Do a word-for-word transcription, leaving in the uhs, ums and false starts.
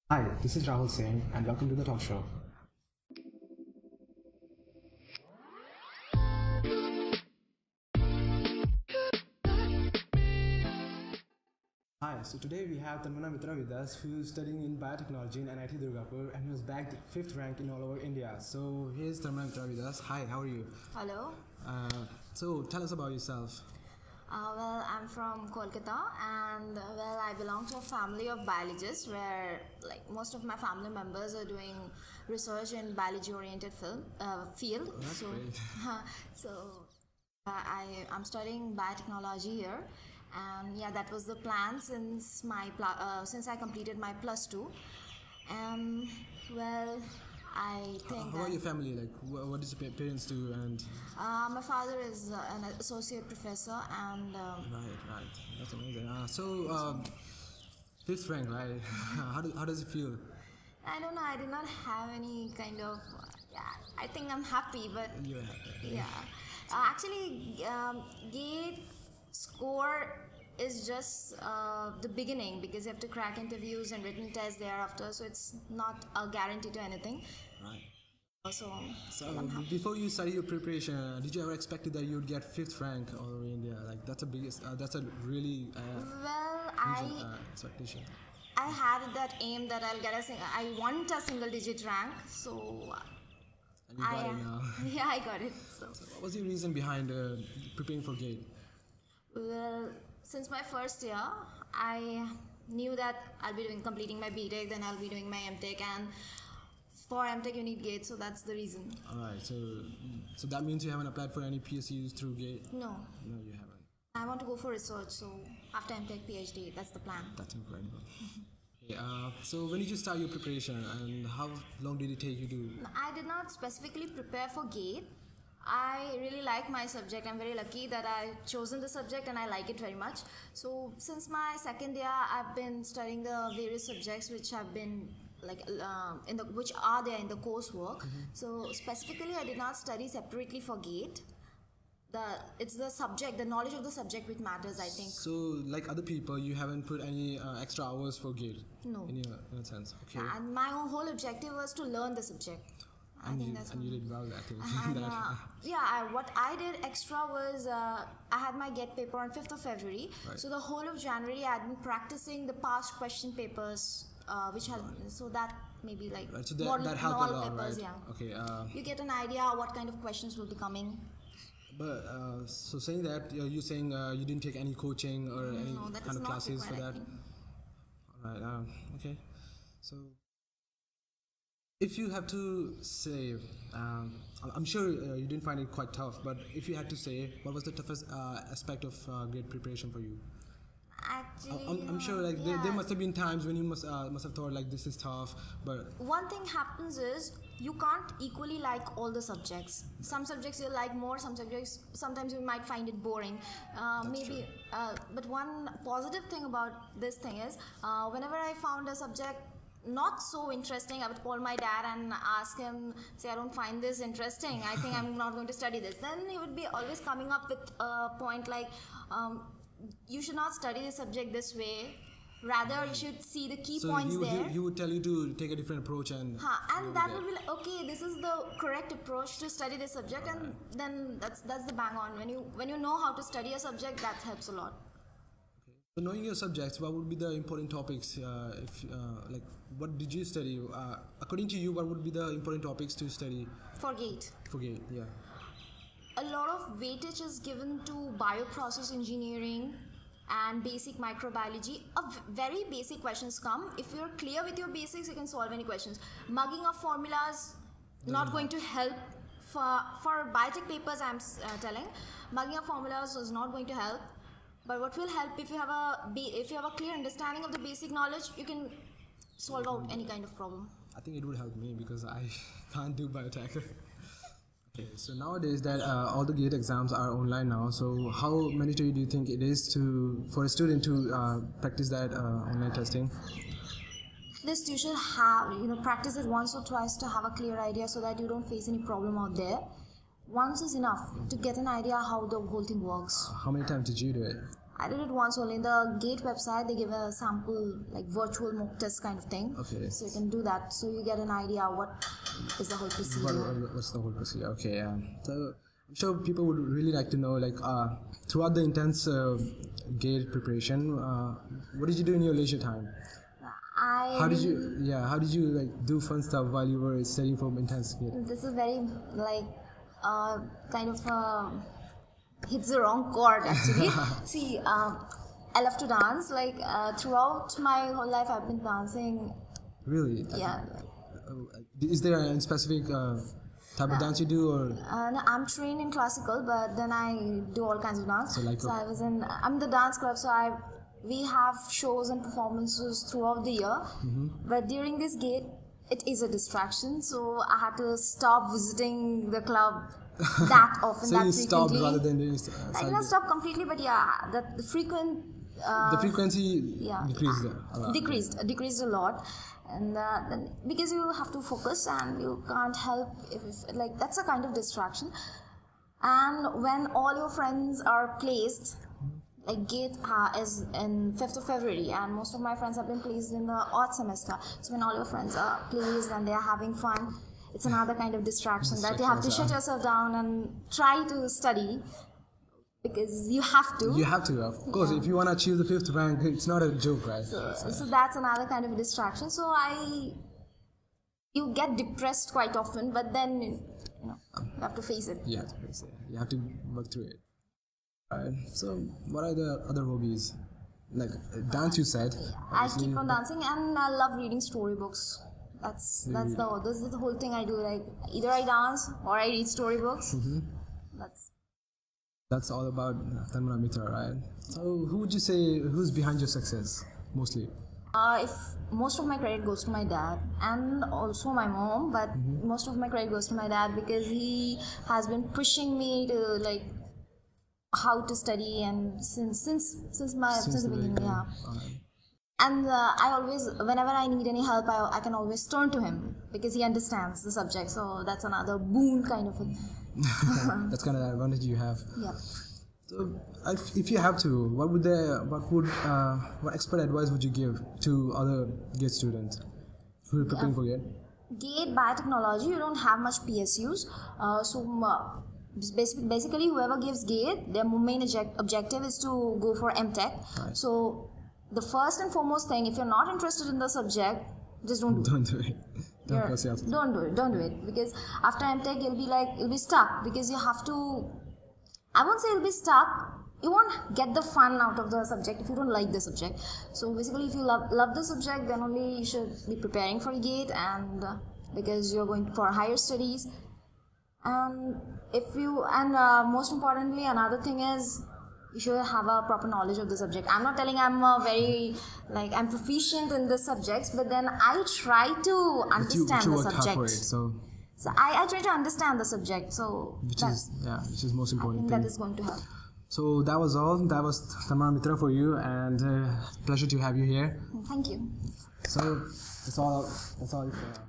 Hi, this is Rahul Singh and welcome to the talk show. Hi, so today we have Tanmana Mitra with us who is studying in Biotechnology in N I T Durgapur and who has bagged fifth rank in all over India. So here's Tanmana Mitra with us. Hi, how are you? Hello. Uh, so tell us about yourself. Uh, well, I'm from Kolkata, and uh, well, I belong to a family of biologists where, like, most of my family members are doing research in biology-oriented film uh, field. Oh, that's so, great. so uh, I I'm studying biotechnology here, and yeah, that was the plan since my pl- uh, since I completed my plus two, and well, I think. How about your family? Like, wh- what does your pa- parents do? And Uh, my father is uh, an associate professor, and um, right, right, that's amazing. Uh, so um, fifth rank, right? how do, how does it feel? I don't know. I did not have any kind of. Yeah, I think I'm happy, but You're happy. yeah. Uh, actually, um, gate score is just uh, the beginning because you have to crack interviews and written tests thereafter. So it's not a guarantee to anything. Right. So, So I'm happy. before you started your preparation, uh, did you ever expect that you would get fifth rank all over India? Like that's a biggest, uh, that's a really uh, Well, huge I uh, expectation. I had that aim that I'll get a sing- I want a single digit rank. So And you got I it now. yeah, I got it. So. What was your reason behind uh, preparing for GATE? Well, since my first year, I knew that I'll be doing completing my B Tech, then I'll be doing my M Tech, and for M Tech you need GATE, so that's the reason. All right, so so that means you haven't applied for any P S Us through GATE? No, No, you haven't. I want to go for research, so after M Tech PhD, that's the plan. That's incredible. Okay, uh, so when did you start your preparation, and how long did it take you to? I did not specifically prepare for GATE. I really like my subject. I'm very lucky that I've chosen the subject and I like it very much. So since my second year, I've been studying the various subjects which have been like um, in the which are there in the coursework. Mm-hmm. So specifically, I did not study separately for GATE. The it's the subject, the knowledge of the subject which matters, I think. So, like other people, you haven't put any uh, extra hours for GATE? No. In, your, in a sense, okay. And my whole objective was to learn the subject. I And, think you, that's and you did well, I think. And, that. uh, yeah, I, what I did extra was uh, I had my GATE paper on fifth of February. Right. So the whole of January I had been practicing the past question papers, uh, which had so that maybe like Right, so that, model, that helped a model lot, papers, right? yeah. Okay. Uh, You get an idea what kind of questions will be coming. but uh, so saying that, uh, you're saying uh, you didn't take any coaching or any No, that is kind of not classes for required, I that? think. All right. Um, okay. So, if you have to say, um, I'm- I'm sure uh, you didn't find it quite tough, but if you had to say, what was the toughest uh, aspect of uh, GATE preparation for you? Actually, I'm, I'm sure uh, like there, there yeah. must have been times when you must uh, must have thought like this is tough, but One thing happens is you can't equally like all the subjects. Some subjects you like more, some subjects sometimes you might find it boring. Uh, maybe, uh, but one positive thing about this thing is uh, whenever I found a subject not so interesting, I would call my dad and ask him, say I don't find this interesting, I think I'm not going to study this. Then he would be always coming up with a point like, um, you should not study the subject this way, rather you should see the key so points he, would- there. he, he would tell you to take a different approach and Huh, and go that with would be like, okay, this is the correct approach to study this subject, and then that's that's the bang on. When you when you know how to study a subject, that helps a lot. So knowing your subjects, what would be the important topics? Uh, if uh, like, what did you study? Uh, according to you, what would be the important topics to study For GATE, for GATE? Yeah. a lot of weightage is given to bioprocess engineering and basic microbiology. A v- very basic questions come. If you're clear with your basics, you can solve any questions. Mugging of formulas not going to help. For for biotech papers, I'm uh, telling, mugging of formulas is not going to help. But what will help, if you have a ba- if you have a clear understanding of the basic knowledge, you can solve out any kind of problem. I think it would help me because I can't do biotech. Okay, so nowadays that uh, all the GATE exams are online now, so how mandatory do you think it is to for a student to uh, practice that uh, online testing? This you should have, you know, practice it once or twice to have a clear idea so that you don't face any problem out there. Once is enough to get an idea how the whole thing works. How many times did you do it? I did it once only. In the GATE website, they give a sample, like virtual mock test kind of thing. Okay. So you can do that. So you get an idea what is the whole procedure. What, what's the whole procedure? Okay, yeah. So I'm sure people would really like to know, like, uh, throughout the intense uh, GATE preparation, uh, what did you do in your leisure time? I how did you, yeah, how did you like do fun stuff while you were studying for intense GATE? This is very like uh, kind of uh, hits the wrong chord actually. See, um, I love to dance. Like uh, throughout my whole life, I've been dancing. Really? Yeah. Uh, is there a specific uh, type of dance you do, or? Uh, no, I'm trained in classical, but then I do all kinds of dance. So, like so I was in. I'm in the dance club, so I. We have shows and performances throughout the year, mm-hmm. but during this GATE, it is a distraction. So I had to stop visiting the club that often. So that you frequently. stopped rather than doing. Uh, I didn't stop completely, but yeah, the, the frequent. Uh, the frequency yeah, decreased a lot. Decreased, decreased a lot, and uh, then because you have to focus and you can't help if, if like that's a kind of distraction. And when all your friends are placed. Like GATE uh, is in fifth of February, and most of my friends have been placed in the odd semester. So when all your friends are placed and they are having fun, it's another kind of distraction that you have to shut yourself down and try to study because you have to. You have to, of course. Yeah. If you want to achieve the fifth rank, it's not a joke, right? So, so. so that's another kind of distraction. So I, you get depressed quite often, but then you know you have to face it. You have to face it. You have to work through it. Right. So, what are the other hobbies? Like dance, you said. I keep on dancing, and I love reading storybooks. That's that's the this is the whole thing I do. Like either I dance or I read storybooks. Mm-hmm. That's that's all about Tanmana Mitra, right? So, who would you say who's behind your success mostly? Uh, if most of my credit goes to my dad and also my mom, but mm-hmm. most of my credit goes to my dad because he has been pushing me to like. How to study and since since since my since, since the beginning, yeah. Right. And uh, I always, whenever I need any help, I, I can always turn to him because he understands the subject. So that's another boon kind of a. That's kind of the advantage you have. Yeah. So if you have to, what would the what would uh, what expert advice would you give to other GATE students who are preparing yeah. for GATE? GATE Biotechnology, you don't have much P S Us, uh, so. Uh, Basically, whoever gives GATE, their main objective is to go for M Tech. Right. So, the first and foremost thing, if you're not interested in the subject, just don't do don't it. Do it. Don't force yourself. Don't do it. Don't do it. Because after M Tech, you'll be like, you'll be stuck. Because you have to, I won't say you'll be stuck. You won't get the fun out of the subject if you don't like the subject. So, basically, if you love, love the subject, then only you should be preparing for GATE and uh, because you're going for higher studies. And if you, and uh, most importantly, another thing is you should have a proper knowledge of the subject. I'm not telling I'm a very, like, I'm proficient in the subjects, but then I try to understand you, you the subject. It, so so I, I try to understand the subject. So which is, yeah, which is most important I think thing. That is going to help. So that was all. That was Tanmana Mitra for you, and uh, pleasure to have you here. Thank you. So that's all. That's all. For,